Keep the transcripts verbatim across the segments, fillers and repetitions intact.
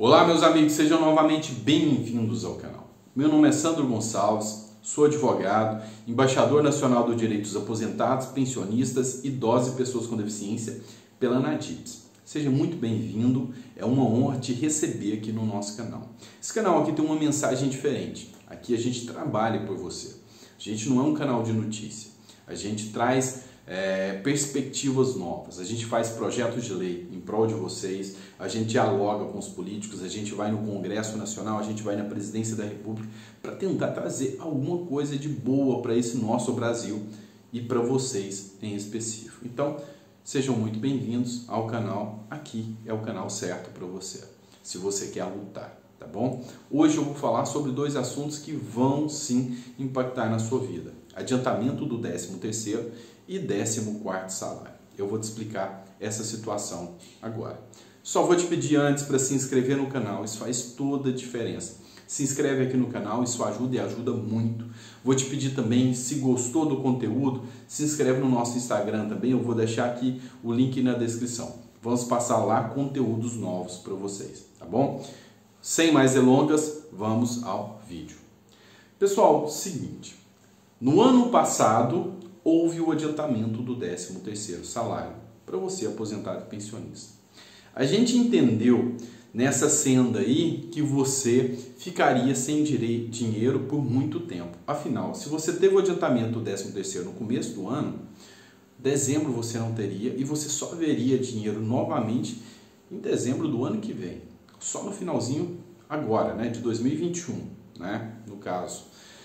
Olá, meus amigos, sejam novamente bem-vindos ao canal. Meu nome é Sandro Gonçalves, sou advogado, embaixador nacional dos direitos aposentados, pensionistas, idosos e pessoas com deficiência pela ANADIPS. Seja muito bem-vindo, é uma honra te receber aqui no nosso canal. Esse canal aqui tem uma mensagem diferente, aqui a gente trabalha por você. A gente não é um canal de notícia, a gente traz é, perspectivas novas, a gente faz projetos de lei em prol de vocês, a gente dialoga com os políticos, a gente vai no Congresso Nacional, a gente vai na Presidência da República para tentar trazer alguma coisa de boa para esse nosso Brasil e para vocês em específico. Então, sejam muito bem-vindos ao canal, aqui é o canal certo para você, se você quer lutar, tá bom? Hoje eu vou falar sobre dois assuntos que vão sim impactar na sua vida: adiantamento do décimo terceiro e décimo quarto salário. Eu vou te explicar essa situação agora. Só vou te pedir antes para se inscrever no canal, isso faz toda a diferença. Se inscreve aqui no canal, isso ajuda e ajuda muito. Vou te pedir também, se gostou do conteúdo, se inscreve no nosso Instagram também, eu vou deixar aqui o link na descrição. Vamos passar lá conteúdos novos para vocês, tá bom? Sem mais delongas, vamos ao vídeo. Pessoal, seguinte, no ano passado houve o adiantamento do décimo terceiro salário para você aposentado e pensionista. A gente entendeu nessa senda aí que você ficaria sem dinheiro por muito tempo. Afinal, se você teve o adiantamento do décimo terceiro no começo do ano, dezembro você não teria e você só veria dinheiro novamente em dezembro do ano que vem. Só no finalzinho agora, né, de dois mil e vinte e um, né, no caso.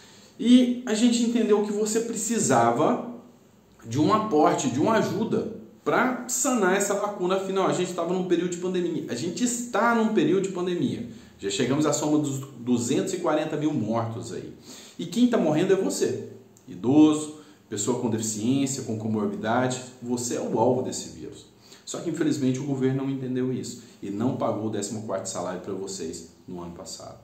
E a gente entendeu que você precisava de um aporte, de uma ajuda para sanar essa lacuna. Afinal, a gente estava num período de pandemia. A gente está num período de pandemia. Já chegamos à soma dos duzentos e quarenta mil mortos aí. E quem está morrendo é você. Idoso, pessoa com deficiência, com comorbidade. Você é o alvo desse vírus. Só que, infelizmente, o governo não entendeu isso e não pagou o décimo quarto salário para vocês no ano passado.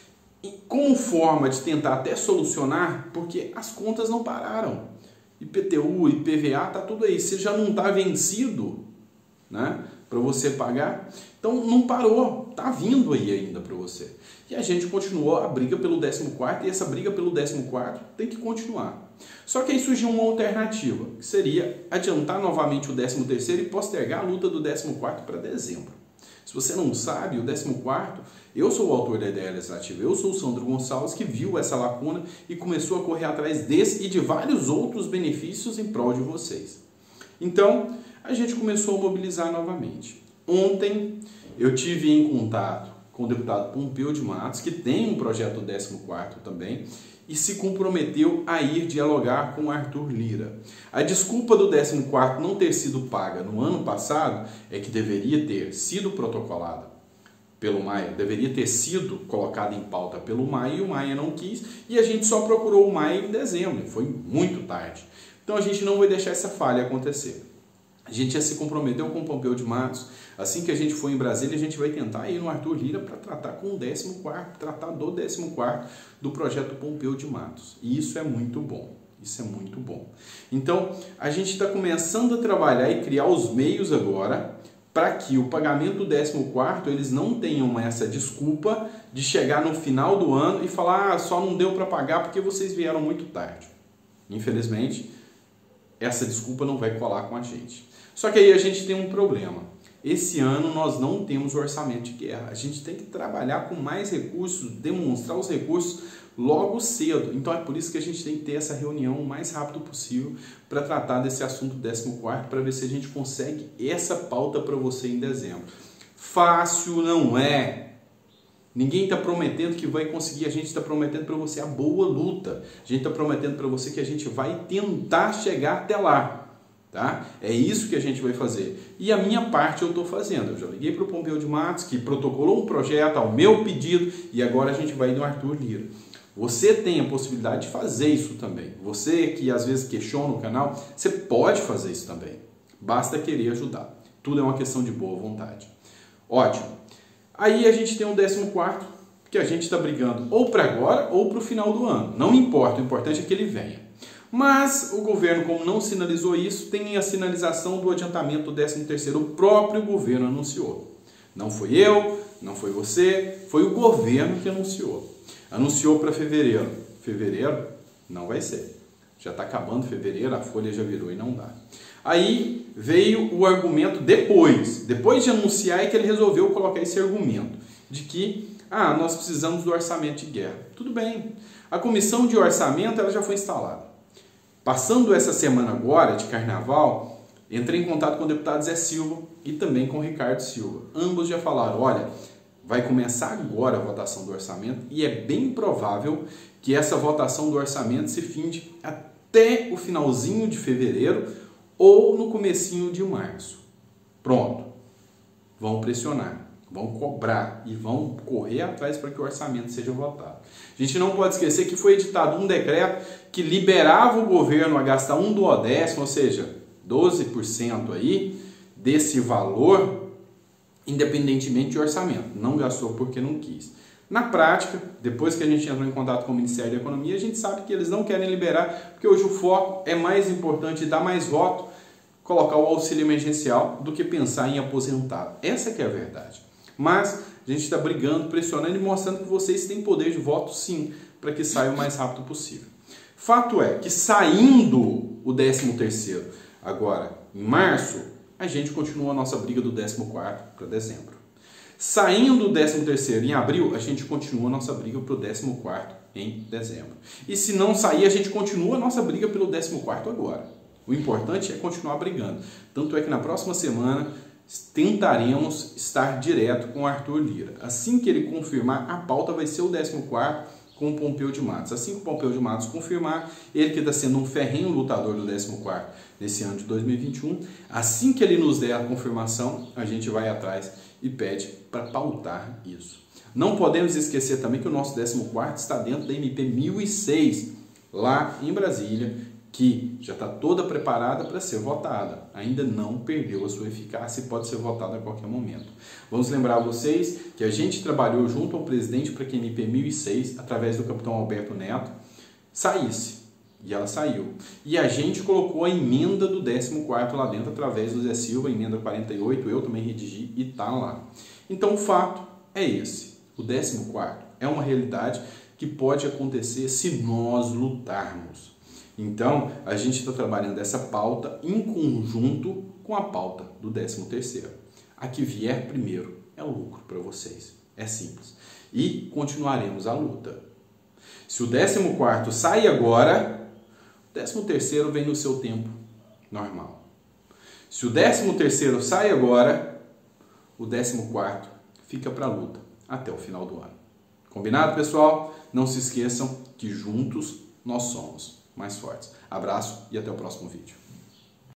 E como forma de tentar até solucionar, porque as contas não pararam. I P T U, I P V A, tá tudo aí. Se já não está vencido, né, para você pagar, então não parou, tá vindo aí ainda para você. E a gente continuou a briga pelo décimo quarto e essa briga pelo décimo quarto tem que continuar. Só que aí surgiu uma alternativa, que seria adiantar novamente o décimo terceiro e postergar a luta do décimo quarto para dezembro. Se você não sabe, o décimo quarto, eu sou o autor da ideia legislativa, eu sou o Sandro Gonçalves, que viu essa lacuna e começou a correr atrás desse e de vários outros benefícios em prol de vocês. Então, a gente começou a mobilizar novamente. Ontem, eu tive em contato com o deputado Pompeu de Matos, que tem um projeto do décimo quarto também, e se comprometeu a ir dialogar com Arthur Lira. A desculpa do décimo quarto não ter sido paga no ano passado é que deveria ter sido protocolada pelo Maia, deveria ter sido colocada em pauta pelo Maia e o Maia não quis, e a gente só procurou o Maia em dezembro, foi muito tarde. Então a gente não vai deixar essa falha acontecer. A gente já se comprometeu com o Pompeu de Matos. Assim que a gente for em Brasília, a gente vai tentar ir no Arthur Lira para tratar com o décimo quarto, tratar do décimo quarto do projeto Pompeu de Matos. E isso é muito bom. Isso é muito bom. Então, a gente está começando a trabalhar e criar os meios agora para que o pagamento do décimo quarto eles não tenham essa desculpa de chegar no final do ano e falar: ah, só não deu para pagar porque vocês vieram muito tarde. Infelizmente, essa desculpa não vai colar com a gente. Só que aí a gente tem um problema. Esse ano nós não temos orçamento de guerra. A gente tem que trabalhar com mais recursos, demonstrar os recursos logo cedo. Então é por isso que a gente tem que ter essa reunião o mais rápido possível para tratar desse assunto do décimo quarto, para ver se a gente consegue essa pauta para você em dezembro. Fácil não é. Ninguém está prometendo que vai conseguir, a gente está prometendo para você a boa luta. A gente está prometendo para você que a gente vai tentar chegar até lá. Tá? É isso que a gente vai fazer. E a minha parte eu estou fazendo. Eu já liguei para o Pompeu de Matos, que protocolou um projeto ao meu pedido, e agora a gente vai no Arthur Lira. Você tem a possibilidade de fazer isso também. Você que às vezes questiona o canal, você pode fazer isso também. Basta querer ajudar. Tudo é uma questão de boa vontade. Ótimo. Aí a gente tem um décimo quarto que a gente está brigando ou para agora ou para o final do ano. Não importa, o importante é que ele venha. Mas o governo, como não sinalizou isso, tem a sinalização do adiantamento do décimo terceiro. O próprio governo anunciou. Não fui eu, não foi você, foi o governo que anunciou. Anunciou para fevereiro. Fevereiro não vai ser. Já está acabando fevereiro, a folha já virou e não dá. Aí veio o argumento depois, depois de anunciar, é que ele resolveu colocar esse argumento de que ah, nós precisamos do orçamento de guerra. Tudo bem, a comissão de orçamento ela já foi instalada. Passando essa semana agora de carnaval, entrei em contato com o deputado Zé Silva e também com o Ricardo Silva. Ambos já falaram, olha, vai começar agora a votação do orçamento e é bem provável que essa votação do orçamento se finde até o finalzinho de fevereiro ou no comecinho de março. Pronto. Vão pressionar, vão cobrar e vão correr atrás para que o orçamento seja votado. A gente não pode esquecer que foi editado um decreto que liberava o governo a gastar um duodécimo, ou seja, doze por cento aí desse valor, independentemente de orçamento. Não gastou porque não quis. Na prática, depois que a gente entrou em contato com o Ministério da Economia, a gente sabe que eles não querem liberar, porque hoje o foco é mais importante dar mais voto, colocar o auxílio emergencial, do que pensar em aposentado. Essa que é a verdade. Mas a gente está brigando, pressionando e mostrando que vocês têm poder de voto sim, para que saia o mais rápido possível. Fato é que saindo o décimo terceiro agora em março, a gente continua a nossa briga do décimo quarto para dezembro. Saindo do décimo terceiro em abril, a gente continua a nossa briga para o décimo quarto em dezembro. E se não sair, a gente continua a nossa briga pelo décimo quarto agora. O importante é continuar brigando. Tanto é que na próxima semana tentaremos estar direto com o Arthur Lira. Assim que ele confirmar, a pauta vai ser o décimo quarto com o Pompeu de Matos. Assim que o Pompeu de Matos confirmar, ele que está sendo um ferrenho lutador do décimo quarto nesse ano de dois mil e vinte e um, assim que ele nos der a confirmação, a gente vai atrás e pede para pautar isso. Não podemos esquecer também que o nosso décimo quarto está dentro da M P mil e seis, lá em Brasília, que já está toda preparada para ser votada. Ainda não perdeu a sua eficácia e pode ser votada a qualquer momento. Vamos lembrar a vocês que a gente trabalhou junto ao presidente para que a M P mil e seis, através do capitão Alberto Neto, saísse. E ela saiu. E a gente colocou a emenda do décimo quarto lá dentro, através do Zé Silva, a emenda quarenta e oito, eu também redigi e está lá. Então o fato é esse. O décimo quarto é uma realidade que pode acontecer se nós lutarmos. Então, a gente está trabalhando essa pauta em conjunto com a pauta do décimo terceiro. A que vier primeiro é o lucro para vocês. É simples. E continuaremos a luta. Se o décimo quarto sai agora, o décimo terceiro vem no seu tempo normal. Se o décimo terceiro sai agora, o décimo quarto fica para a luta até o final do ano. Combinado, pessoal? Não se esqueçam que juntos nós somos mais fortes. Abraço e até o próximo vídeo.